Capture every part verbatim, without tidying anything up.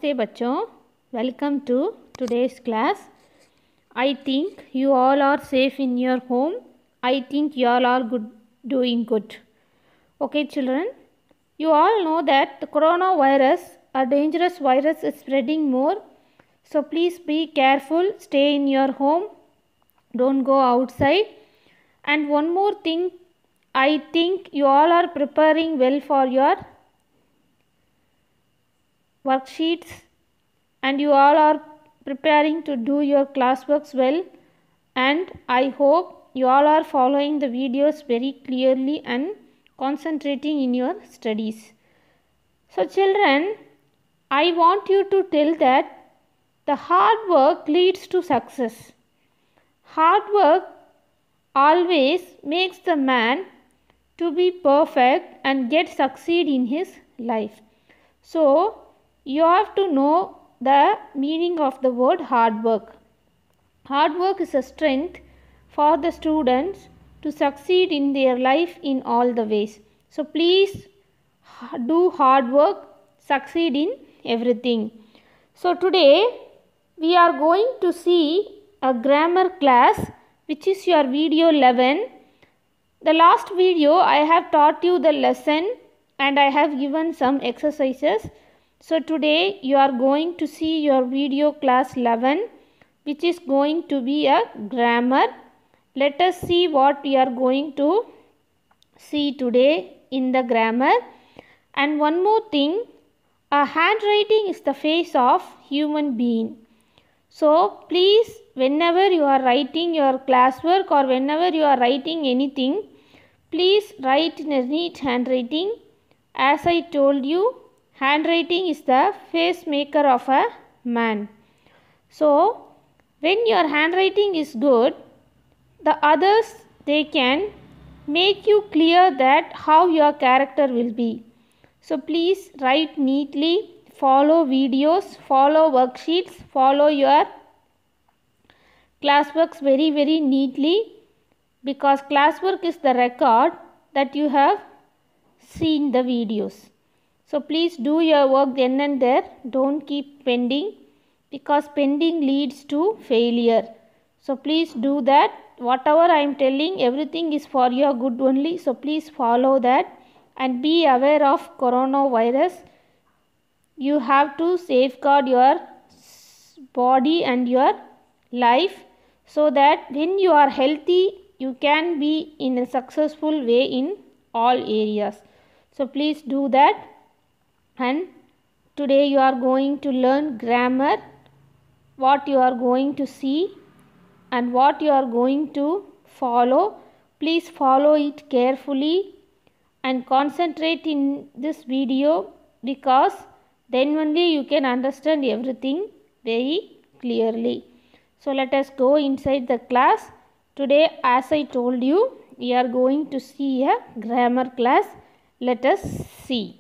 Namaste बच्चों, welcome to today's class. I think you all are safe in your home. I think you all are good, doing good. Okay children, you all know that the coronavirus, a dangerous virus, is spreading more. So please be careful, stay in your home, don't go outside. And one more thing, I think you all are preparing well for your worksheets and you all are preparing to do your classworks well, and I hope you all are following the videos very clearly and concentrating in your studies. So children, I want you to tell that the hard work leads to success. Hard work always makes the man to be perfect and get succeed in his life. So you have to know the meaning of the word hard work. Hard work is a strength for the students to succeed in their life in all the ways. So please do hard work, succeed in everything. So today we are going to see a grammar class, which is your video eleven. The last video I have taught you the lesson and I have given some exercises. So today you are going to see your video class eleven, which is going to be a grammar. Let us see what we are going to see today in the grammar. And one more thing, a handwriting is the face of human being. So please, whenever you are writing your classwork or whenever you are writing anything, please write in a neat handwriting. As I told you, handwriting is the face maker of a man. So when your handwriting is good, the others, they can make you clear that how your character will be. So please write neatly, follow videos, follow worksheets, follow your classworks very very neatly, because classwork is the record that you have seen the videos. So please do your work then and there, don't keep pending, because pending leads to failure. So please do that. Whatever I am telling, everything is for your good only. So please follow that and be aware of coronavirus. You have to safeguard your body and your life, so that when you are healthy, you can be in a successful way in all areas. So please do that. And today you are going to learn grammar, what you are going to see and what you are going to follow. Please follow it carefully and concentrate in this video, because then only you can understand everything very clearly. So let us go inside the class. Today, as I told you, we are going to see a grammar class. Let us see.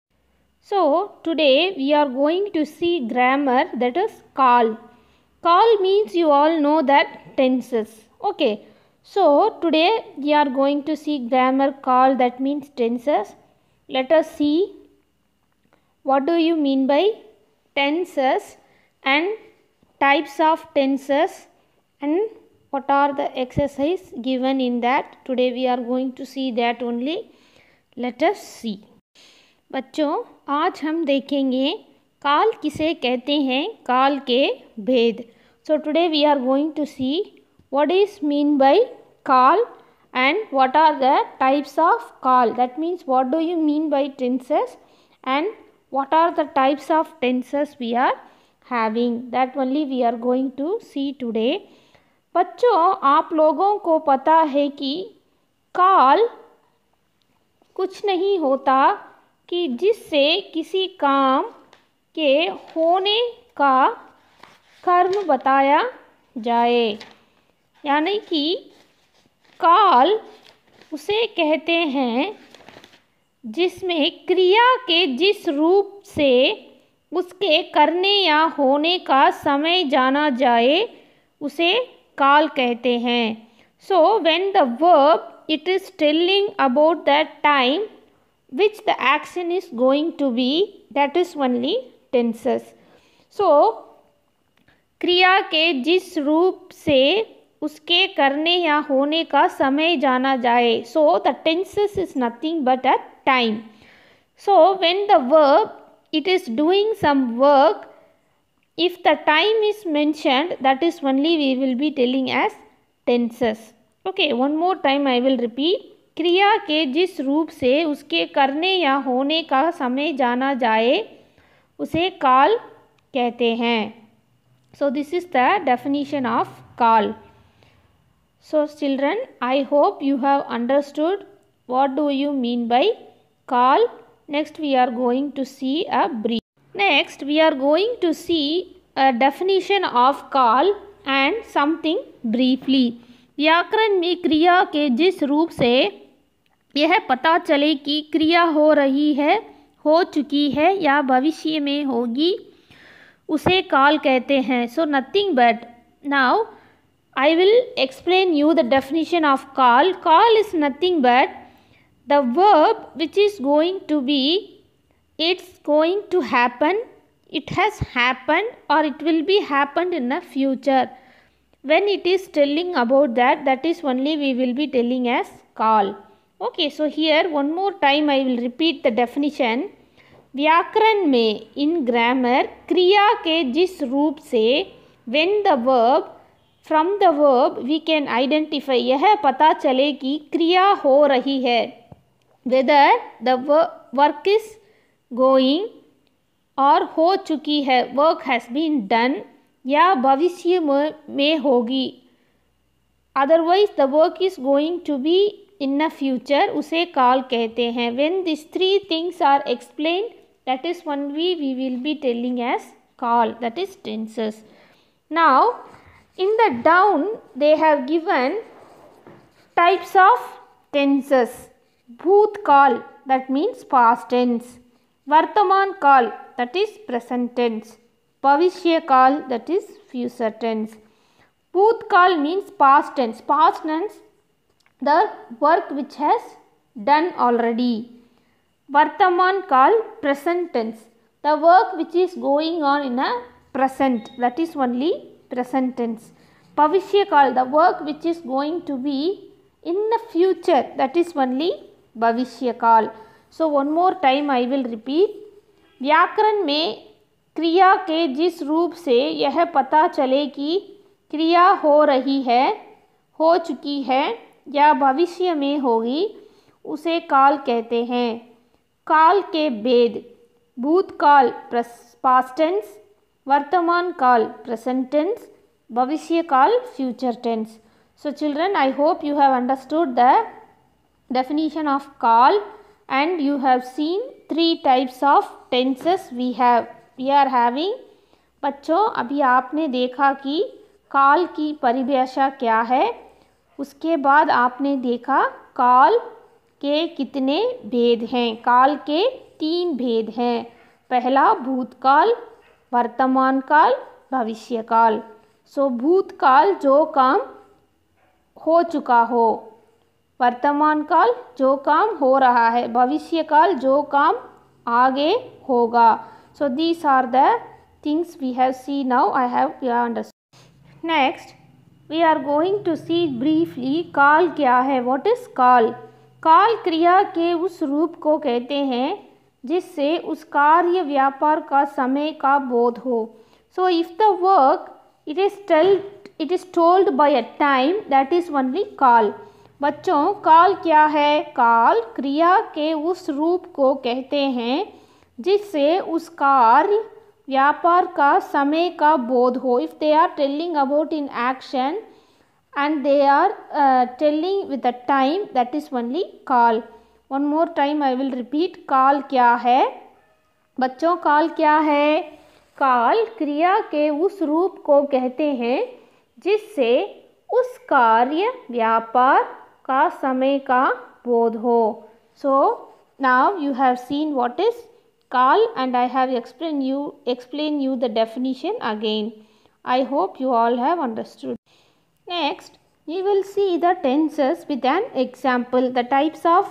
So today we are going to see grammar, that is call. Call means you all know that tenses. Okay. So today we are going to see grammar call, that means tenses. Let us see what do you mean by tenses and types of tenses and what are the exercise given in that. Today we are going to see that only. Let us see. बच्चों, आज हम देखेंगे काल किसे कहते हैं, काल के भेद. So today we are going to see what is mean by काल and what are the types of call. That means what do you mean by tenses and what are the types of tenses we are having. That only we are going to see today. बच्चों, आप लोगों को पता है कि काल कुछ नहीं होता कि जिससे किसी काम के होने का कर्म बताया जाए. यानी कि काल उसे कहते हैं जिसमें क्रिया के जिस रूप से उसके करने या होने का समय जाना जाए, उसे काल कहते हैं. So when the verb it is telling about that time which the action is going to be, that is only tenses. So क्रिया के जिस रूप से उसके करने या होने का समय जाना जाए. So the tenses is nothing but a time. So when the verb it is doing some work, if the time is mentioned, that is only we will be telling as tenses. Okay, one more time I will repeat. क्रिया के जिस रूप से उसके करने या होने का समय जाना जाए उसे काल कहते हैं. So this is the definition of call. So children, I hope you have understood what do you mean by call. Next we are going to see a brief. Next we are going to see a definition of call and something briefly. व्याकरण में क्रिया के जिस रूप से यह पता चले कि क्रिया हो रही है, हो चुकी है या भविष्य में होगी, उसे काल कहते हैं. So nothing but, now I will explain you the definition of call. Call is nothing but the verb which is going to be, it's going to happen, it has happened or it will be happened in the future. When it is telling about that, that is only we will be telling as call. Okay, so here one more time I will repeat the definition. व्याकरण में in grammar क्रिया के जिस रूप से when the verb, from the verb we can identify, यह पता चले कि क्रिया हो रही है, whether the work is going और हो चुकी है, work has been done, या भविष्य में होगी, otherwise the work is going to be in the future, उसे काल कहते हैं. When these three things are explained, that is one way we will be telling as call, that is tenses. Now in the down they have given types of tenses. Bhutkaal, that means past tense. Vartaman kaal, that is present tense. Bhavishya kaal, that is future tense. Bhutkaal means past tense. Past tense, the work which has done already. Vartaman kaal, present tense, the work which is going on in a present, that is only present tense. Bhavishya kaal, the work which is going to be in the future, that is only भविष्य काल. So one more time I will repeat. व्याकरण में क्रिया के जिस रूप से यह पता चले कि क्रिया हो रही है, हो चुकी है या भविष्य में होगी, उसे काल कहते हैं. काल के भेद: भूतकाल पास्ट टेंस, वर्तमान काल प्रेजेंट टेंस, भविष्य काल future tense. So children, I hope you have understood the definition of call and you have seen three types of tenses we have we are having. बच्चों, अभी आपने देखा कि काल की परिभाषा क्या है, उसके बाद आपने देखा काल के कितने भेद हैं. काल के तीन भेद हैं. पहला भूतकाल, वर्तमान काल, भविष्य काल. सो भूतकाल जो काम हो चुका हो, वर्तमान काल जो काम हो रहा है, भविष्य काल जो काम आगे होगा. So these are the things we have see now. I have understood. Next we are going to see briefly काल क्या है. व्हाट इज काल? काल क्रिया के उस रूप को कहते हैं जिससे उस कार्य व्यापार का समय का बोध हो. So if the work it is telled it is told by a time, that is only काल. बच्चों, काल क्या है? काल क्रिया के उस रूप को कहते हैं जिससे उस कार्य व्यापार का समय का बोध हो. If they are telling about in action and they are uh, telling with the time, that is only call. one more time I will repeat. काल क्या है? बच्चों, काल क्या है? काल क्रिया के उस रूप को कहते हैं जिससे उस कार्य व्यापार का समय का बोध हो. So now you have seen what is काल and I have explained you explain you the definition again. I hope you all have understood. Next, we will see the tenses with an example. The types of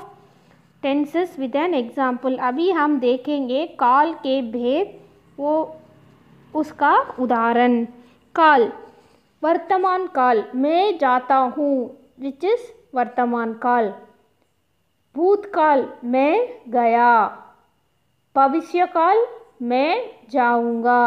tenses with an example. अभी हम देखेंगे काल के भेद. वो उसका उदाहरण। काल वर्तमान काल, मैं जाता हूँ विच इज वर्तमान काल। भूतकाल मैं गया। भविष्य काल मैं जाऊँगा।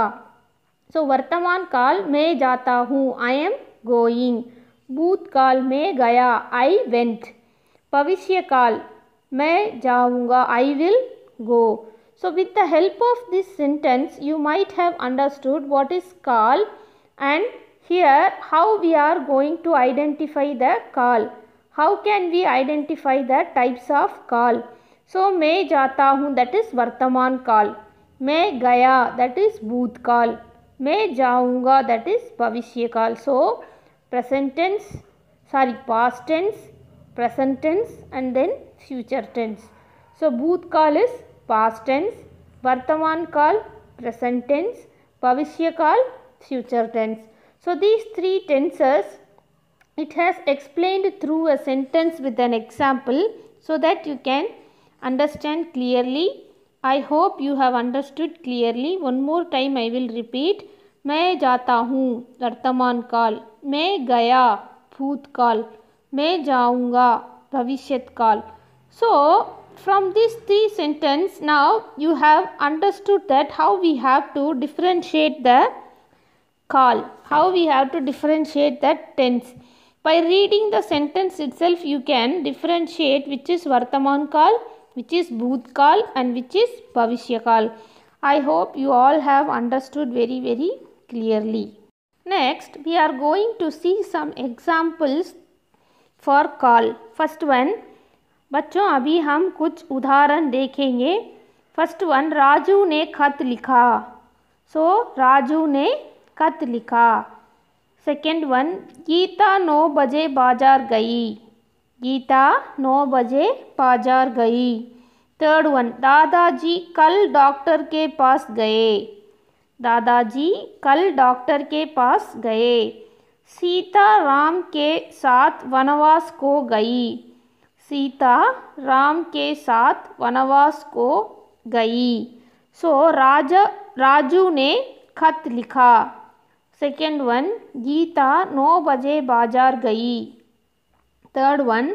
सो वर्तमान काल मैं जाता हूँ, आई एम गोइंग। भूतकाल में गया, आई वेंट। भविष्य काल मैं जाऊँगा, I will go. So with the help of this sentence you might have understood what is call, and here how we are going to identify the call. How can we identify the types of call? So मैं जाता हूँ that is वर्तमान काल, मैं गया that is भूतकाल, मैं जाऊँगा that is भविष्य काल. So present tense, sorry past tense, present tense and then future tense. So भूतकाल is past tense, वर्तमान काल present tense, भविष्य काल future tense. So these three tenses it has explained through a sentence with an example so that you can understand clearly. I hope you have understood clearly. One more time I will repeat. मैं जाता हूँ वर्तमान काल, मैं गया भूतकाल, मैं जाऊँगा भविष्यत काल. So from these three sentences now you have understood that how we have to differentiate the call, how we have to differentiate that tense. By reading the sentence itself you can differentiate which is vartaman kaal, which is bhoot kaal and which is bhavishya kaal. I hope you all have understood very very clearly. Next we are going to see some examples for call. First one, बच्चों अभी हम कुछ उदाहरण देखेंगे. First one, Raju ने खत लिखा. सो so, Raju ने खत लिखा. सेकेंड वन, गीता नौ बजे बाजार गई. गीता नौ बजे बाजार गई. थर्ड वन, दादाजी कल डॉक्टर के पास गए. दादाजी कल डॉक्टर के पास गए. सीता राम के साथ वनवास को गई. सीता राम के साथ वनवास को गई. सो so, राजा राजू ने खत लिखा. सेकेंड वन, गीता नौ बजे बाजार गई. थर्ड वन,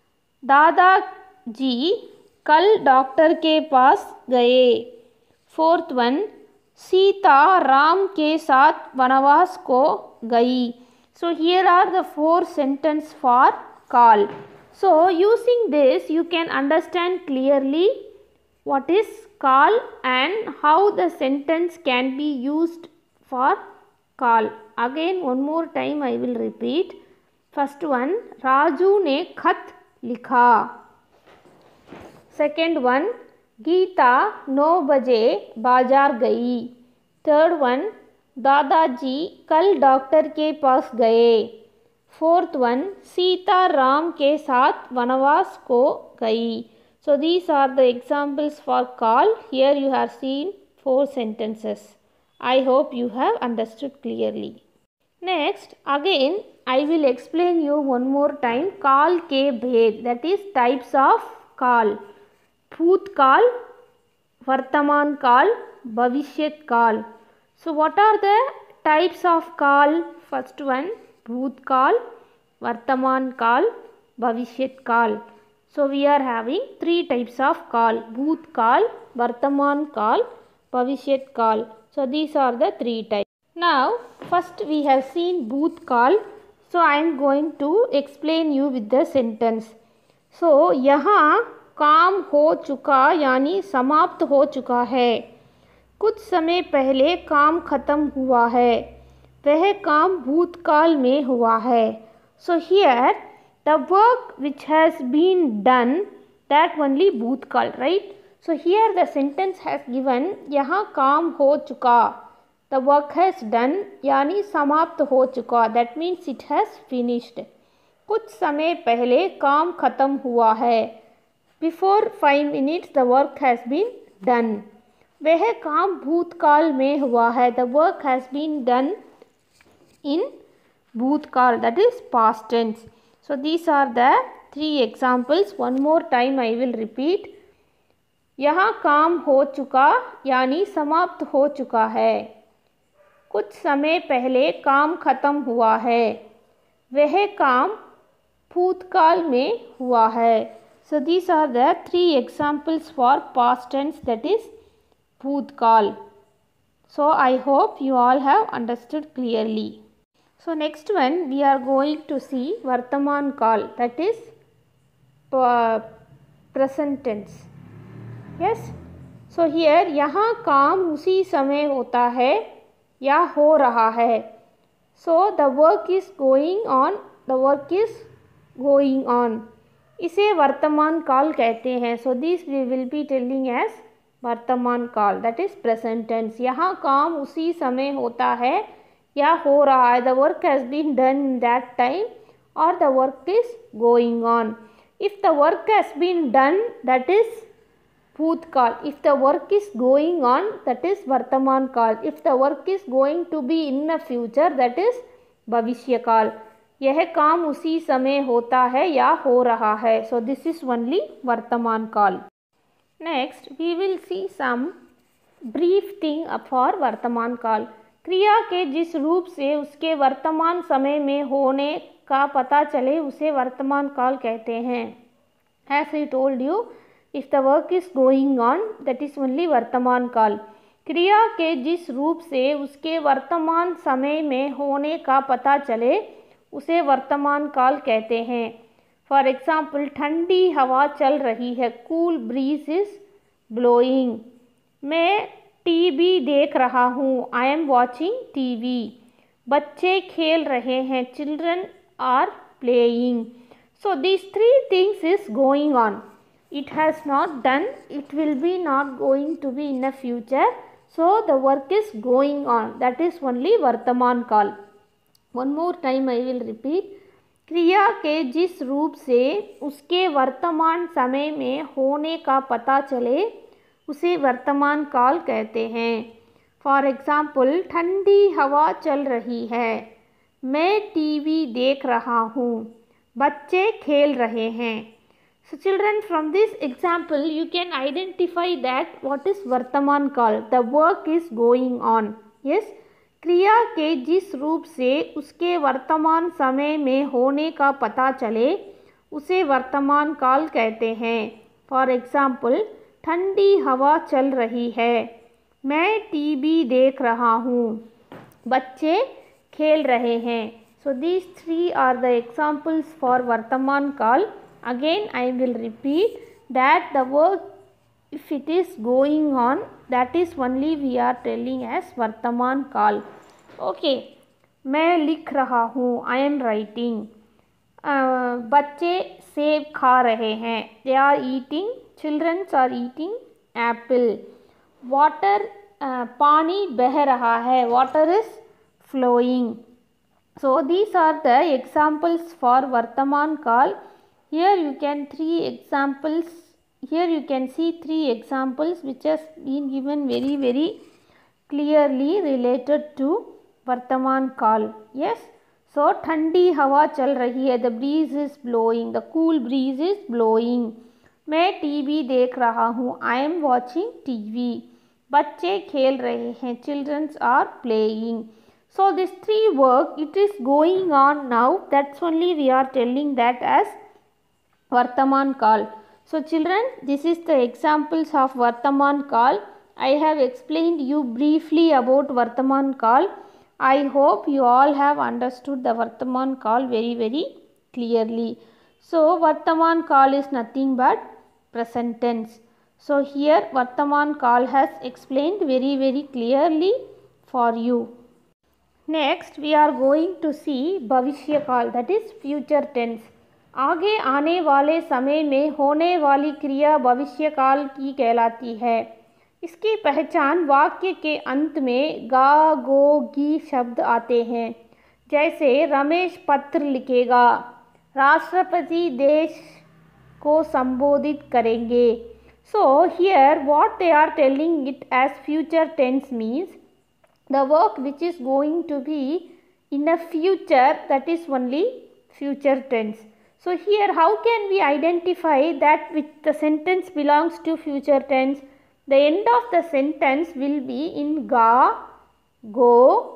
दादाजी कल डॉक्टर के पास गए. फोर्थ वन, सीता राम के साथ वनवास को गई. So here are the four sentence for कॉल. So using this you can understand clearly what is call and how the sentence can be used for call. Again one more time I will repeat. First one, Raju ने खत लिखा. Second one, Gita नौ बजे बाजार गई. Third one, दादाजी कल doctor के पास गए. फोर्थ वन, सीता राम के साथ वनवास को गई. So these are the examples for call. Here you have seen four sentences. I hope you have understood clearly. Next again I will explain you one more time call के भेद, that is types of call. भूत काल, वर्तमान काल, भविष्यत काल. So what are the types of call? First one, भूत काल, वर्तमान काल, भविष्यत काल. So we are having three types of call: भूत काल, वर्तमान काल, भविष्यत काल. So these are the three types. Now first we have seen भूत काल. So I am going to explain you with the sentence. So यहाँ काम हो चुका यानी समाप्त हो चुका है. कुछ समय पहले काम खत्म हुआ है. वह काम भूतकाल में हुआ है. So here the work which has been done, that only भूतकाल, right? So here the sentence has given यहाँ काम हो चुका, the work has done यानी समाप्त हो चुका, that means it has finished. कुछ समय पहले काम खत्म हुआ है. Before five minutes the work has been done. वह काम भूतकाल में हुआ है, the work has been done in bhutkal, that is past tense. So these are the three examples. One more time I will repeat. यहाँ काम हो चुका यानी समाप्त हो चुका है. कुछ समय पहले काम खत्म हुआ है. वह काम भूतकाल में हुआ है. So these are the three examples for past tense, that is bhutkal. So I hope you all have understood clearly. So next one we are going to see vartaman kal, that is uh, present tense. Yes. So here यहाँ काम उसी समय होता है या हो रहा है. So the work is going on, the work is going on. इसे वर्तमान काल कहते हैं. So this we will be telling as वर्तमान काल, that is present tense. यहाँ काम उसी समय होता है या हो रहा है. The work has been done in that time or the work is going on. If the work has been done, that is bhutkal. If the work is going on, that is vartaman kal. If the work is going to be in the future, that is bhavishya kal. यह काम उसी समय होता है या हो रहा है. So this is only वर्तमान काल. Next we will see some brief thing for वर्तमान काल. क्रिया के जिस रूप से उसके वर्तमान समय में होने का पता चले उसे वर्तमान काल कहते हैं. As I told you, if the work is going on, that is only वर्तमान काल. क्रिया के जिस रूप से उसके वर्तमान समय में होने का पता चले उसे वर्तमान काल कहते हैं. फॉर एग्जाम्पल ठंडी हवा चल रही है. Cool breeze is blowing. मैं टीवी देख रहा हूँ. I am watching TV. बच्चे खेल रहे हैं. Children are playing. So this three things is going on. It has not done. It will be not going to be in the future. So the work is going on. That is only वर्तमान काल. One more time I will repeat. क्रिया के जिस रूप से उसके वर्तमान समय में होने का पता चले उसे वर्तमान काल कहते हैं. फॉर एग्जाम्पल ठंडी हवा चल रही है. मैं टीवी देख रहा हूँ. बच्चे खेल रहे हैं. So children, from this example you can identify that what is वर्तमान काल. The work is going on. Yes. क्रिया के जिस रूप से उसके वर्तमान समय में होने का पता चले उसे वर्तमान काल कहते हैं. फॉर एग्जाम्पल ठंडी हवा चल रही है. मैं टीवी देख रहा हूँ. बच्चे खेल रहे हैं. So these three are the examples for वर्तमान काल. Again I will repeat that the work if it is going on, that is only we are telling as वर्तमान काल. ओके. मैं लिख रहा हूँ. I am writing. बच्चे सेब खा रहे हैं. They are eating. Childrens are eating apple. Water पानी बह रहा है. Water is flowing. So these are the examples for वर्तमान काल. Here you can three examples. Here you can see three examples which has been given very very clearly related to वर्तमान काल. Yes. So ठंडी हवा चल रही है. The breeze is blowing. The cool breeze is blowing. मैं TV देख रहा हूँ. I am watching T V. बच्चे खेल रहे हैं. Children are playing. So this three work it is going on now. That's only we are telling that as वर्तमान काल. So children, this is the examples of Vartaman Kal. I have explained you briefly about Vartaman Kal. I hope you all have understood the Vartaman Kal very very clearly. So Vartaman Kal is nothing but present tense. So here Vartaman Kal has explained very very clearly for you. Next we are going to see Bhavishya Kal, that is future tense. आगे आने वाले समय में होने वाली क्रिया भविष्य काल की कहलाती है. इसकी पहचान वाक्य के अंत में गा गो गी शब्द आते हैं. जैसे रमेश पत्र लिखेगा. राष्ट्रपति देश को संबोधित करेंगे. So here what they are telling it as future tense means the work which is going to be in the future, that is only future tense. So here how can we identify that which the sentence belongs to future tense? The end of the sentence will be in ga, go,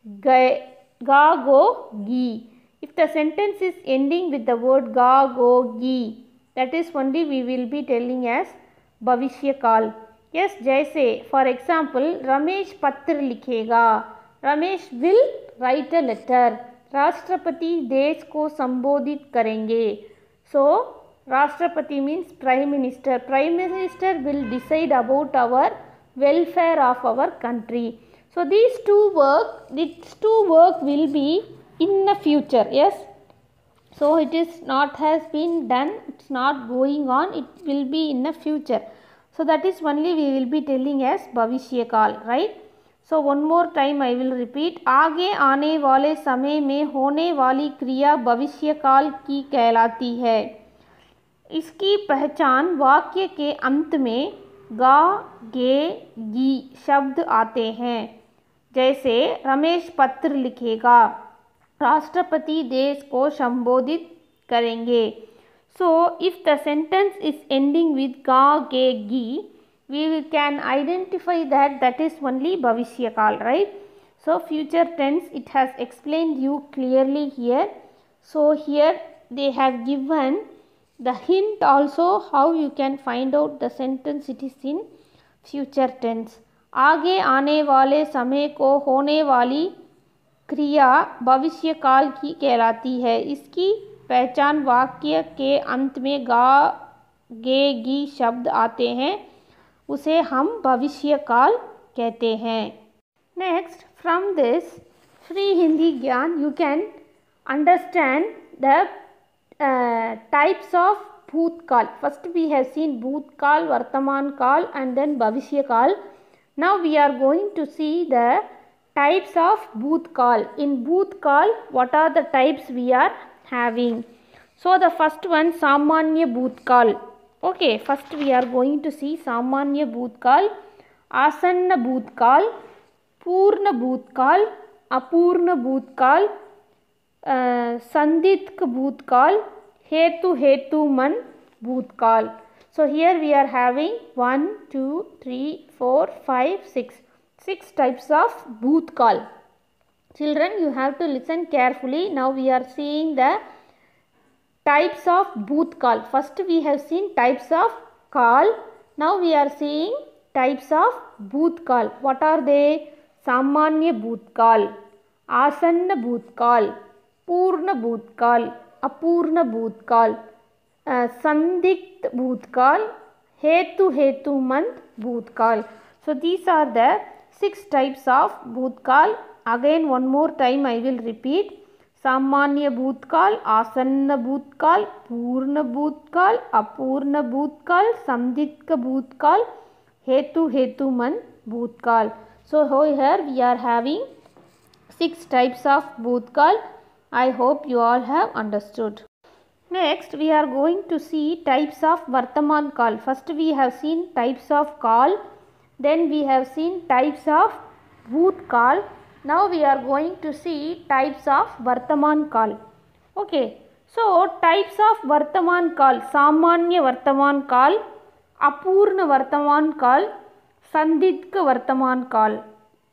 ga, go, gi. If the sentence is ending with the word ga, go, gi, that is only we will be telling as bhavishya kal. Yes, jaise for example, Ramesh patra likhega. Ramesh will write a letter. Rashtrapati देश को संबोधित करेंगे. So Rashtrapati means Prime Minister. Prime Minister will decide about our welfare of our country. So these two work, these two work will be in the future. Yes. So it is not has been done. It's not going on. It will be in the future. So that is only we will be telling as bhavishya kal, right? So one more time I will repeat. आगे आने वाले समय में होने वाली क्रिया भविष्य काल की कहलाती है. इसकी पहचान वाक्य के अंत में गा, गे, गी शब्द आते हैं. जैसे रमेश पत्र लिखेगा, राष्ट्रपति देश को संबोधित करेंगे. So if the sentence is ending with ga, ge, gi, we can identify that that is only bhavishya kal, right? So future tense, it has explained you clearly here. So here they have given the hint also how you can find out the sentence it is in future tense. आगे आने वाले समय को होने वाली क्रिया भविष्य काल की कहलाती है. इसकी पहचान वाक्य के अंत में गा, गे, गी शब्द आते हैं, उसे हम भविष्य काल कहते हैं. Next, from this free Hindi ज्ञान you can understand the types of भूतकाल. फर्स्ट वी हैव सीन भूतकाल, वर्तमान काल and then भविष्य काल. Now we are going to see the types of bhutkal. In bhutkal, what are the types we are having? So the first one, samanya bhutkal. Okay, first we are going to see samanya bhutkal, asanna bhutkal, purna bhutkal, apurna bhutkal, uh, sanditk bhutkal, hetu hetuman bhutkal. So here we are having one, two, three, four, five, six. Six types of bhutkal. Children, you have to listen carefully. Now we are seeing the types of bhutkal. First we have seen types of kal. Now we are seeing types of bhutkal. What are they? Samanya bhutkal, asanna bhutkal, purna bhutkal, apurna bhutkal, uh, sandikt bhutkal, hetu hetumant bhutkal. So these are the six types of bhutkal. Again one more time I will repeat. Samanya bhutkal, asanna bhutkal, purna bhutkal, apurna bhutkal, sanditka bhutkal, hetu hetuman bhutkal. So here we are having six types of bhutkal. I hope you all have understood. Next we are going to see types of vartaman kal. First we have seen types of kal. Then we have seen types of bhutkal. Now we are going to see types of vartaman kal. Okay. So types of vartaman kal: samanya vartaman kal, apurna vartaman kal, sandidka vartaman kal.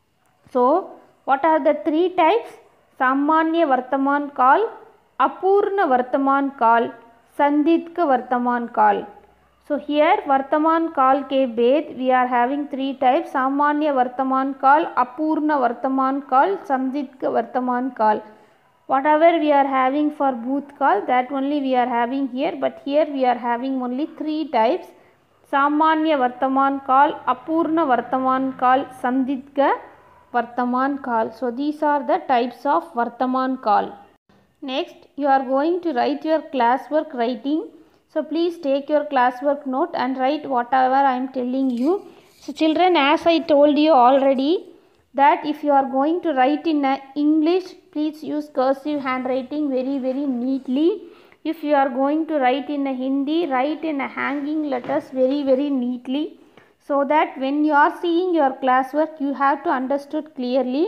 So what are the three types? Samanya vartaman kal, apurna vartaman kal, sandidka vartaman kal. So here vartaman kal ke bed we are having three types: samanya vartaman kal, apurna vartaman kal, sandidka vartaman kal. Whatever we are having for bhutkal, that only we are having here, but here we are having only three types: samanya vartaman kal, apurna vartaman kal, sandidka vartaman kal. So these are the types of vartaman kal. Next you are going to write your classwork writing. So please take your classwork note and write whatever I am telling you. So children, as I told you already, that if you are going to write in English, please use cursive handwriting very very neatly. If you are going to write in a Hindi, write in a hanging letters very very neatly, so that when you are seeing your classwork you have to understood clearly.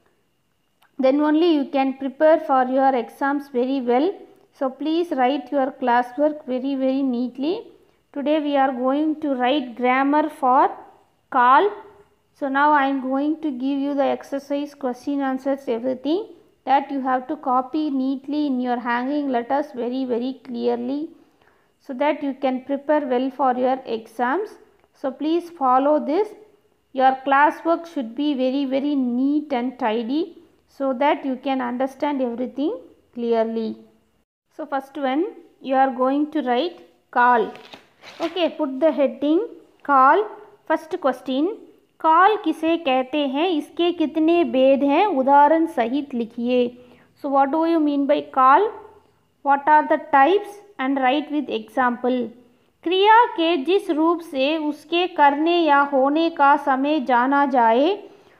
Then only you can prepare for your exams very well. So please write your classwork very very neatly. Today we are going to write grammar for kal, So now I am going to give you the exercise, question, answers, everything that you have to copy neatly in your hanging letters very very clearly, so that you can prepare well for your exams. So please follow this. Your classwork should be very very neat and tidy, so that you can understand everything clearly. So first one, you are going to write call. Okay, put the heading call. First question, काल किसे कहते हैं, इसके कितने भेद हैं, उदाहरण सहित लिखिए. So what do you mean by काल, what are the types and write with example. क्रिया के जिस रूप से उसके करने या होने का समय जाना जाए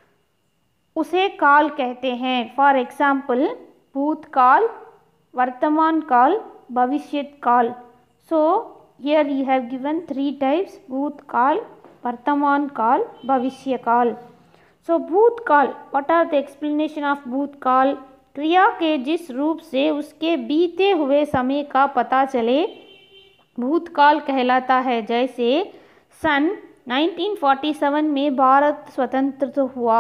उसे काल कहते हैं. फॉर एग्जाम्पल, भूतकाल, वर्तमान काल, भविष्यत काल. So here you have given three types, भूतकाल, वर्तमान काल, भविष्य काल. सो भूतकाल, what are the explanation of भूतकाल. क्रिया के जिस रूप से उसके बीते हुए समय का पता चले भूतकाल कहलाता है. जैसे सन नाइनटीन फोर्टी सेवन में भारत स्वतंत्र हुआ.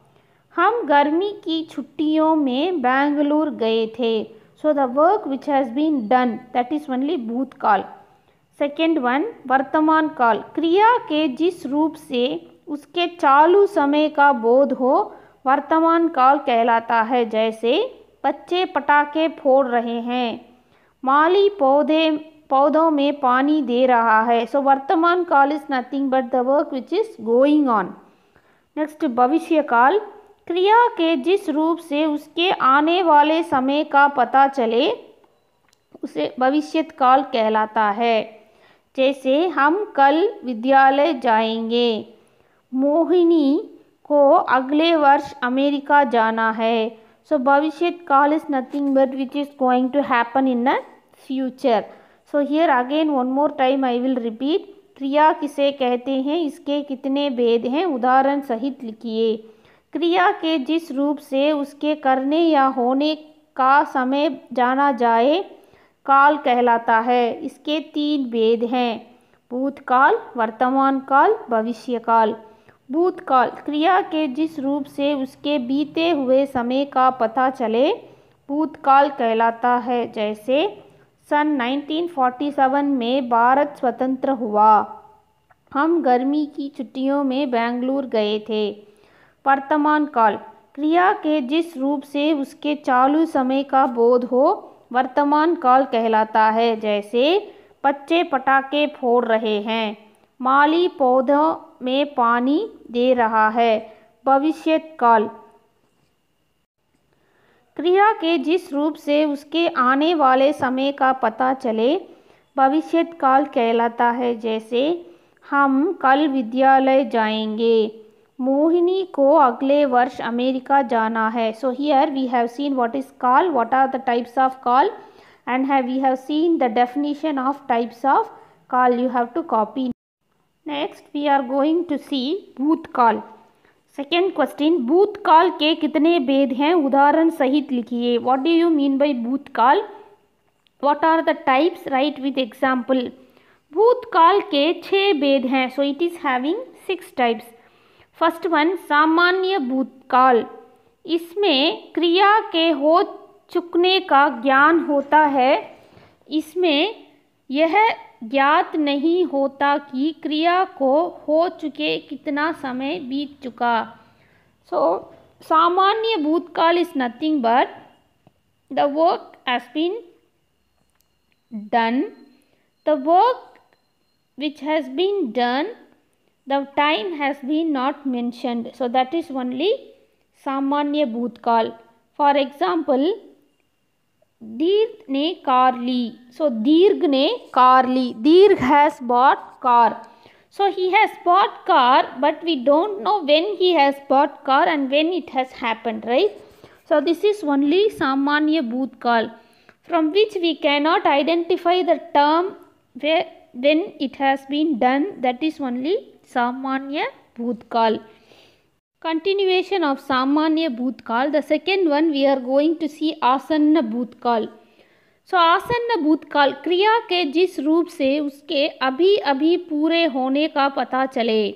हम गर्मी की छुट्टियों में बेंगलुरु गए थे. So the work which has been done, that is only भूतकाल. सेकेंड वन, वर्तमान काल. क्रिया के जिस रूप से उसके चालू समय का बोध हो वर्तमान काल कहलाता है. जैसे बच्चे पटाखे फोड़ रहे हैं, माली पौधे पौधों में पानी दे रहा है. सो वर्तमान काल is nothing but the work which is going on. Next, भविष्य काल. क्रिया के जिस रूप से उसके आने वाले समय का पता चले उसे भविष्यत काल कहलाता है. जैसे हम कल विद्यालय जाएंगे, मोहिनी को अगले वर्ष अमेरिका जाना है. सो भविष्यत काल is nothing but which is going to happen in the future. So here again one more time I will repeat. क्रिया किसे कहते हैं, इसके कितने भेद हैं, उदाहरण सहित लिखिए. क्रिया के जिस रूप से उसके करने या होने का समय जाना जाए काल कहलाता है. इसके तीन भेद हैं, भूतकाल, वर्तमान काल, भविष्य काल. भूतकाल, क्रिया के जिस रूप से उसके बीते हुए समय का पता चले भूतकाल कहलाता है. जैसे सन नाइनटीन फोर्टी सेवन में भारत स्वतंत्र हुआ. हम गर्मी की छुट्टियों में बेंगलुरु गए थे. वर्तमान काल, क्रिया के जिस रूप से उसके चालू समय का बोध हो वर्तमान काल कहलाता है. जैसे बच्चे पटाखे फोड़ रहे हैं, माली पौधों में पानी दे रहा है. भविष्यत काल, क्रिया के जिस रूप से उसके आने वाले समय का पता चले भविष्यत काल कहलाता है. जैसे हम कल विद्यालय जाएंगे, मोहिनी को अगले वर्ष अमेरिका जाना है. So here we have seen what is काल, what are the types of काल, and have we have seen the definition of types of call. You have to copy. Next we are going to see भूतकाल. Second question, भूतकाल के कितने भेद हैं, उदाहरण सहित लिखिए. What do you mean by भूतकाल, what are the types, write with example. भूतकाल के छह भेद हैं. So it is having six types. First one, सामान्य भूतकाल. इसमें क्रिया के हो चुकने का ज्ञान होता है. इसमें यह ज्ञात नहीं होता कि क्रिया को हो चुके कितना समय बीत चुका. सो सामान्य भूतकाल is nothing but the work has been done, the work which has been done, the time has been not mentioned. So that is only सामान्य भूतकाल. फॉर एग्जाम्पल, दीर्घ ने कार ली. सो दीर्घ ने कार ली. Dirgh has bought car. So he has bought car, but we don't know when he has bought car and when it has happened, right? So this is only Samanya Bhutkal, from which we cannot identify the term where when it has been done. That is only Samanya Bhutkal. Continuation of Samanya Bhutkal. The second one we are going to see Asanna Bhutkal. So so, आसन्न भूतकाल, क्रिया के जिस रूप से उसके अभी अभी पूरे होने का पता चले.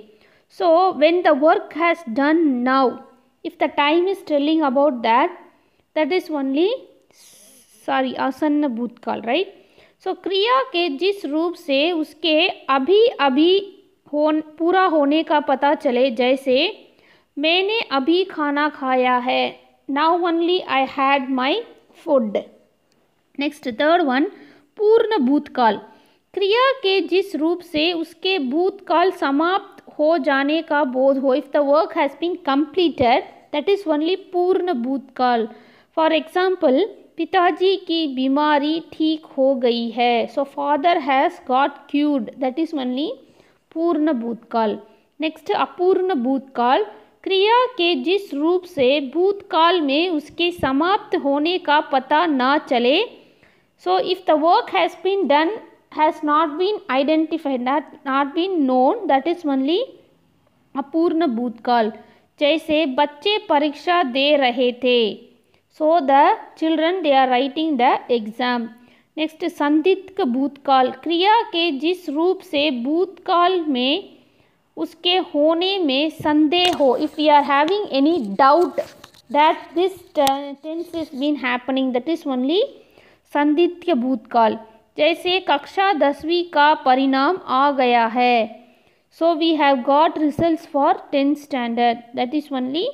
So when the work has done now, if the time is telling about that, that is only sorry आसन्न भूतकाल, right? So क्रिया के जिस रूप से उसके अभी अभी हो पूरा होने का पता चले, जैसे मैंने अभी खाना खाया है, now only I had my food. Next third one, पूर्ण भूतकाल, क्रिया के जिस रूप से उसके भूतकाल समाप्त हो जाने का बोध हो, if the work has been completed, that is only पूर्ण भूतकाल. फॉर एग्जाम्पल, पिताजी की बीमारी ठीक हो गई है, so father has got cured, that is only पूर्ण भूतकाल. नेक्स्ट अपूर्ण भूतकाल, क्रिया के जिस रूप से भूतकाल में उसके समाप्त होने का पता ना चले. So if the work has been done, has not been identified, not, not been known, that is only अपूर्ण भूतकाल. जैसे बच्चे परीक्षा दे रहे थे, so the children they are writing the exam. Next संदिग्ध भूतकाल, क्रिया के जिस रूप से भूतकाल में उसके होने में संदेह हो, if we are having any doubt that this tense is been happening, that is only संदिग्ध भूतकाल. जैसे कक्षा दसवीं का परिणाम आ गया है, so we have got results for tenth standard, that is only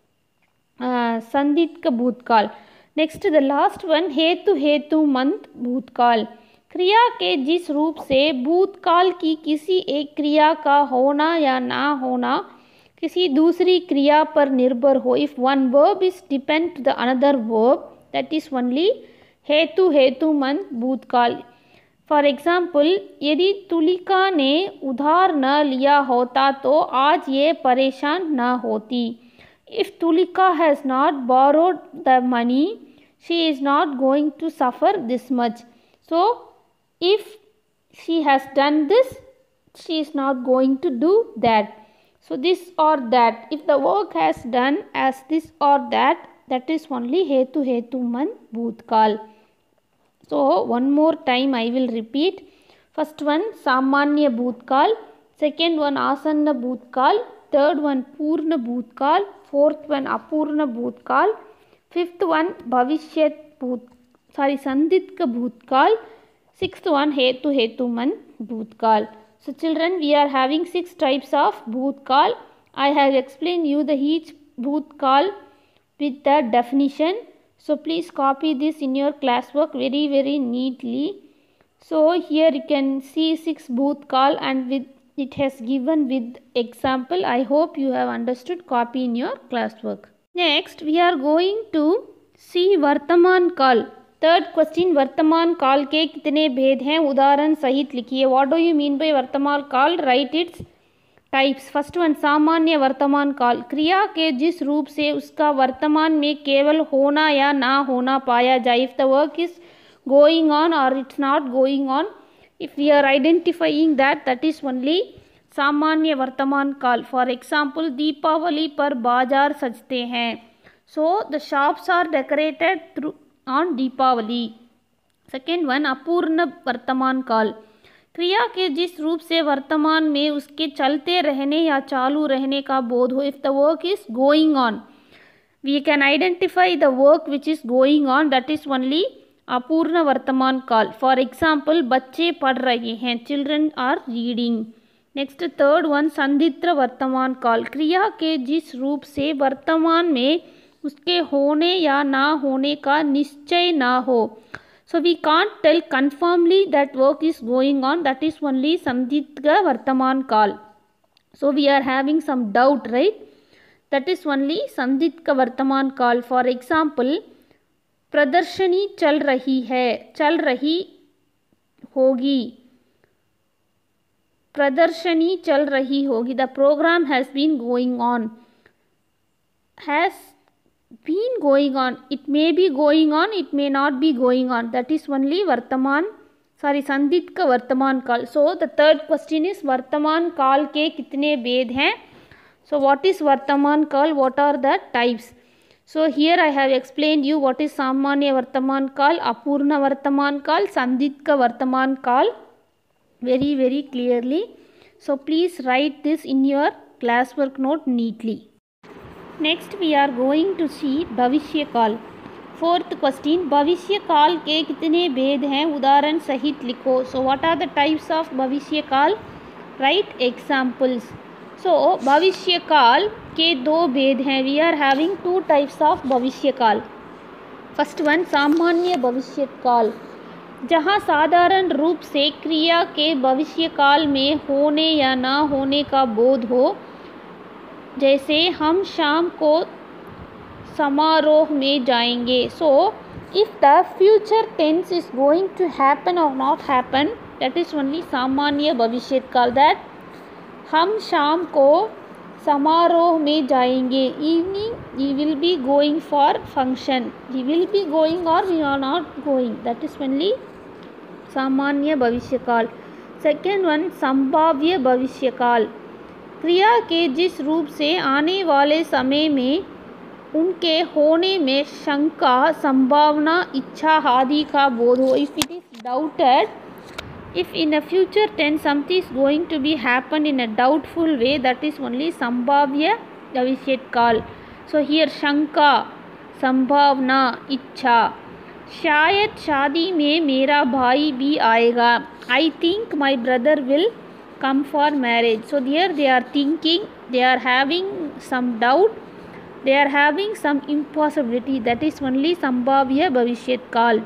संदिग्ध भूतकाल. नेक्स्ट द लास्ट वन, हेतु हेतु मंत भूतकाल, क्रिया के जिस रूप से भूतकाल की किसी एक क्रिया का होना या ना होना किसी दूसरी क्रिया पर निर्भर हो, if one verb is depend to the another verb, that is only हेतु हेतु मंत भूतकाल. फॉर एग्जाम्पल, यदि तुलिका ने उधार न लिया होता तो आज ये परेशान न होती. If Tulika has not borrowed the money, she is not going to suffer this much. So if she has done this, she is not going to do that. So this or that, if the work has done as this or that, that is only hetu hetu man bhutkal. So one more time I will repeat. First one samanya bhutkal, second one asanna bhutkal, third one purna bhutkal, fourth one apurna bhutkal, fifth one bhavishyat bhut sorry sandidka bhutkal, sixth one hetu hetu man bhutkal. So children, we are having six types of bhutkal. I have explained you the each bhutkal with the definition. So please copy this in your classwork very very neatly. So here you can see six bhutkal and with it has given with example. I hope you have understood. Copy in your classwork. Next we are going to see vartaman kal. Third question, वर्तमान काल के कितने भेद हैं, उदाहरण सहित लिखिए. What do you mean by वर्तमान काल? Right its types. First one सामान्य वर्तमान काल, क्रिया के जिस रूप से उसका वर्तमान में केवल होना या ना होना पाया जाए. If the work is going on और it's not going on, if we are identifying that, that is only सामान्य वर्तमान काल. फॉर एग्जाम्पल, दीपावली पर बाजार सजते हैं, so the shops are decorated through on Deepawali. Second one अपूर्ण वर्तमान काल, क्रिया के जिस रूप से वर्तमान में उसके चलते रहने या चालू रहने का बोध हो. If the work is going on, we can identify the work which is going on, that is only अपूर्ण वर्तमान काल. फॉर एग्जाम्पल, बच्चे पढ़ रहे हैं, children are reading. Next third one संदिग्ध वर्तमान काल, क्रिया के जिस रूप से वर्तमान में उसके होने या ना होने का निश्चय ना हो. So we can't tell confirmly that work is going on, that is only संदिग्ध वर्तमान काल. So we are having some doubt, right, that is only संदिग्ध वर्तमान काल. फॉर एग्जाम्पल, प्रदर्शनी चल रही है, चल रही होगी, प्रदर्शनी चल रही होगी. The program has been going on, has been going on, it may be going on, it may not be going on, that is only vartaman sorry sandidka vartaman kal. So the third question is vartaman kal ke kitne भेद हैं. So what is vartaman kal, what are the types? So here I have explained you what is samanya vartaman kal, apurna vartaman kal, sandidka vartaman kal very very clearly. So please write this in your classwork note neatly. Next we are going to see भविष्य काल. Fourth question, भविष्य काल के कितने भेद हैं उदाहरण सहित लिखो. So what are the types of भविष्य काल? Write examples. So भविष्य काल के दो भेद हैं. We are having two types of भविष्य काल. First one, सामान्य भविष्य काल, जहाँ साधारण रूप से क्रिया के भविष्य काल में होने या ना होने का बोध हो. जैसे हम शाम को समारोह में जाएंगे. So if the future tense is going to happen और not happen, that is only सामान्य भविष्य काल. दैट हम शाम को समारोह में जाएंगे. Evening we will be going for function. We will be going और we are not going. That is only सामान्य भविष्य काल. सेकेंड वन, संभाव्य भविष्य काल, क्रिया के जिस रूप से आने वाले समय में उनके होने में शंका, संभावना, इच्छा आदि का बोध हो. If it is doubted, if in a future tense something is going to be happen in a doubtful way, that is only संभाव्य भविष्य काल. So here शंका, संभावना, इच्छा. शायद शादी में मेरा भाई भी आएगा. I think my brother will come for marriage. So there they are thinking, they are having some doubt, they are having some impossibility. That is only संभाव्य भविष्य काल.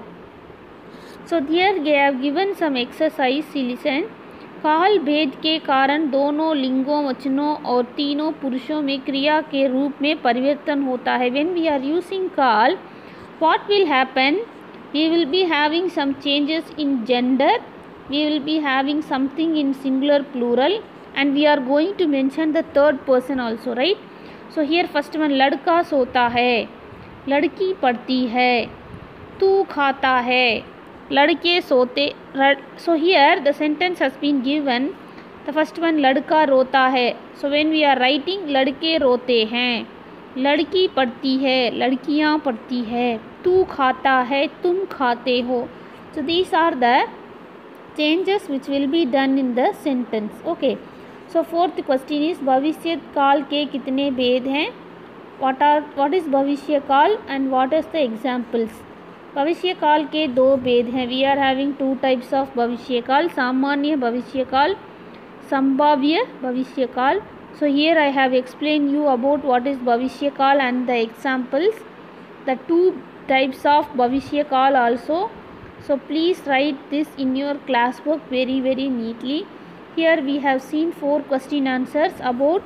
So there they have given some exercise. Listen. काल भेद के कारण दोनों लिंगों, वचनों और तीनों पुरुषों में क्रिया के रूप में परिवर्तन होता है. When we are using काल, what will happen? We will be having some changes in gender. We will be having something in singular, plural, and we are going to mention the third person also, right? So here first one, लड़का सोता है, लड़की पढ़ती है, तू खाता है, लड़के सोते. So here the sentence has been given. The first one, लड़का रोता है. So when we are writing, लड़के रोते हैं, लड़की पढ़ती है, लड़कियाँ पढ़ती है, तू खाता है, तुम खाते हो. So these are the changes which will be done in the sentence. Okay. So fourth question is भविष्य काल के कितने भेद हैं. What are what is भविष्य काल and what is the examples? भविष्य काल के दो भेद हैं. We are having two types of भविष्य काल, सामान्य भविष्य काल, संभाव्य भविष्य काल. So here I have explained you about what is भविष्य काल and the examples, the two types of भविष्य काल also. So please write this in your classwork very very neatly. Here we have seen four question answers about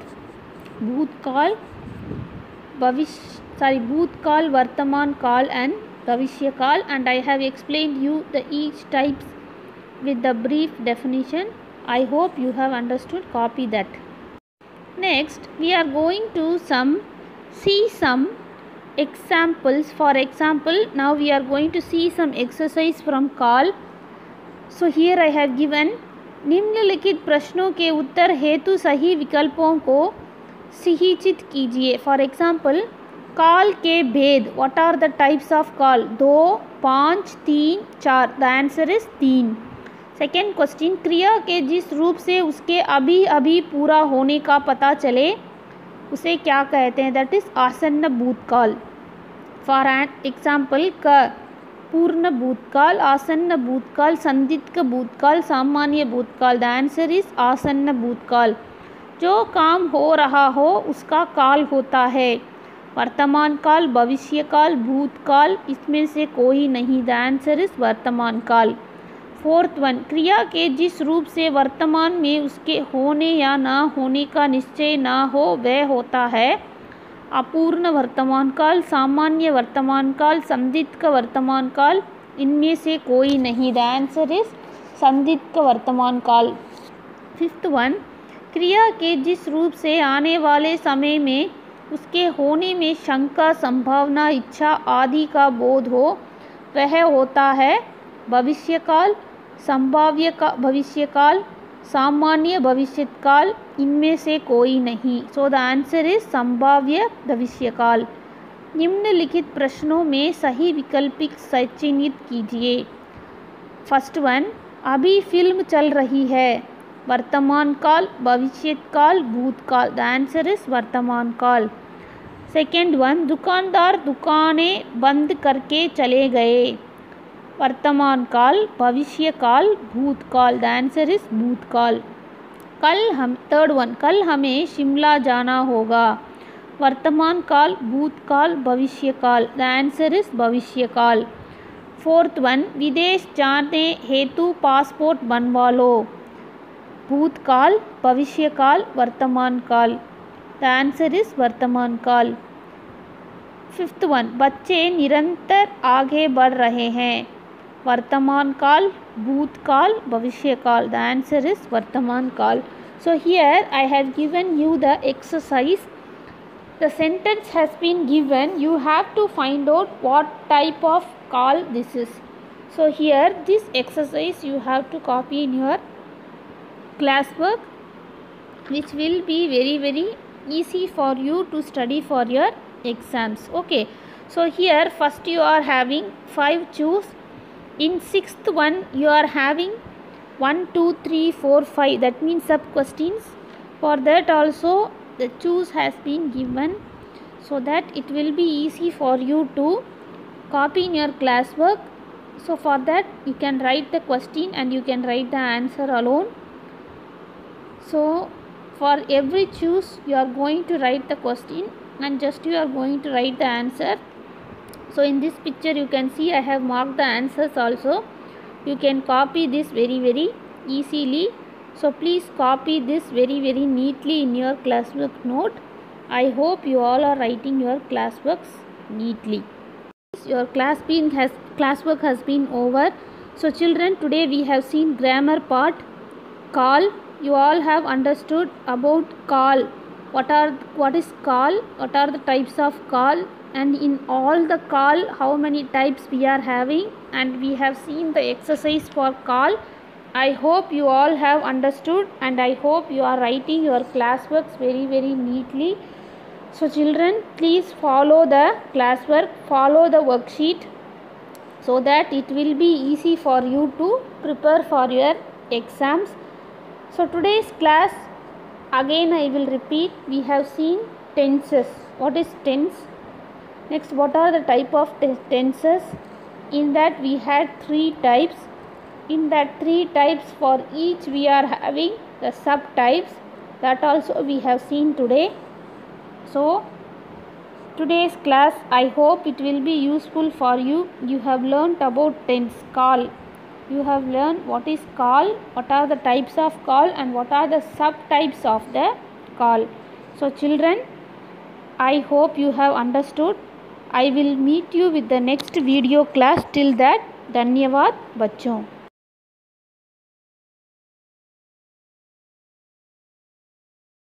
भूतकाल, भविष्य sorry भूतकाल, वर्तमान काल and भविष्य काल, and I have explained you the each types with the brief definition. I hope you have understood. Copy that. Next we are going to some see some examples. For example, now we are going to see some exercise from काल. So here I have given निम्नलिखित प्रश्नों के उत्तर हेतु सही विकल्पों को सुनिश्चित कीजिए. फॉर एग्जाम्पल, काल के भेद. What are the types of काल? दो, पाँच, तीन, चार. द आंसर इज तीन. सेकेंड क्वेश्चन, क्रिया के जिस रूप से उसके अभी अभी पूरा होने का पता चले उसे क्या कहते हैं? दैट इज आसन्न भूतकाल. फॉर एन एग्जाम्पल, क पूर्ण भूतकाल, आसन्न भूतकाल, संदिग्ध भूतकाल, सामान्य भूतकाल. द आंसर इज आसन्न भूतकाल. जो काम हो रहा हो उसका काल होता है. वर्तमान काल, भविष्य काल, भूतकाल, इसमें से कोई नहीं. द आंसर इज वर्तमान काल. फोर्थ वन, क्रिया के जिस रूप से वर्तमान में उसके होने या ना होने का निश्चय ना हो वह होता है अपूर्ण वर्तमान काल, सामान्य वर्तमान काल, संदिग्ध वर्तमान काल, इनमें से कोई नहीं. द आंसर इज संदिग्ध वर्तमान काल. फिफ्थ वन, क्रिया के जिस रूप से आने वाले समय में उसके होने में शंका, संभावना, इच्छा आदि का बोध हो वह होता है भविष्य काल, संभाव्य का भविष्य काल, सामान्य भविष्य काल, इनमें से कोई नहीं. सो द आंसर इज संभाव्य भविष्य काल. निम्नलिखित प्रश्नों में सही विकल्प चयनित कीजिए. फर्स्ट वन, अभी फिल्म चल रही है. Vartaman Kal, Bhavishyat Kal, Bhoot Kal. The answer is Vartaman Kal. Second one, दुकानदार दुकानें बंद करके चले गए. वर्तमान काल, भविष्य काल, भूत काल. The answer is भूत काल. कल हम थर्ड वन, कल हमें शिमला जाना होगा. वर्तमान काल, भूत काल, भविष्य काल. The answer is भविष्य काल. फोर्थ वन, विदेश जाने हेतु पासपोर्ट बनवा लो. भूत काल, भविष्य काल, वर्तमान काल. The answer is वर्तमान काल. फिफ्थ वन, बच्चे निरंतर आगे बढ़ रहे हैं. वर्तमान काल, भूत काल, भविष्य काल. The answer is वर्तमान काल. So here I have given you the exercise. The sentence has been given. You have to find out what type of call this is. So here this exercise you have to copy in your classwork, which will be very very easy for you to study for your exams. Okay, so here first you are having five choose. In sixth one you are having one two three four five, that means sub questions. For that also the choose has been given, so that it will be easy for you to copy in your classwork. So for that you can write the question and you can write the answer alone. So for every choose you are going to write the question and just you are going to write the answer. So in this picture you can see I have marked the answers also. You can copy this very very easily. So please copy this very very neatly in your classwork note. I hope you all are writing your classworks neatly. Your class been has classwork has been over. So children, today we have seen grammar part. Call. You all have understood about call. What are what is call? What are the types of call? And in all the call, how many types we are having? And we have seen the exercise for call. I hope you all have understood, and I hope you are writing your classworks very very neatly. So children, please follow the classwork, follow the worksheet, so that it will be easy for you to prepare for your exams. So today's class, again I will repeat, we have seen tenses. What is tense? Next, what are the type of tenses? In that we had three types. In that three types, for each we are having the subtypes. That also we have seen today. So today's class, I hope it will be useful for you. You have learnt about tense, call. You have learned what is call, what are the types of call, and what are the subtypes of the call. So children, I hope you have understood. I will meet you with the next video class. Till that, धन्यवाद बच्चों.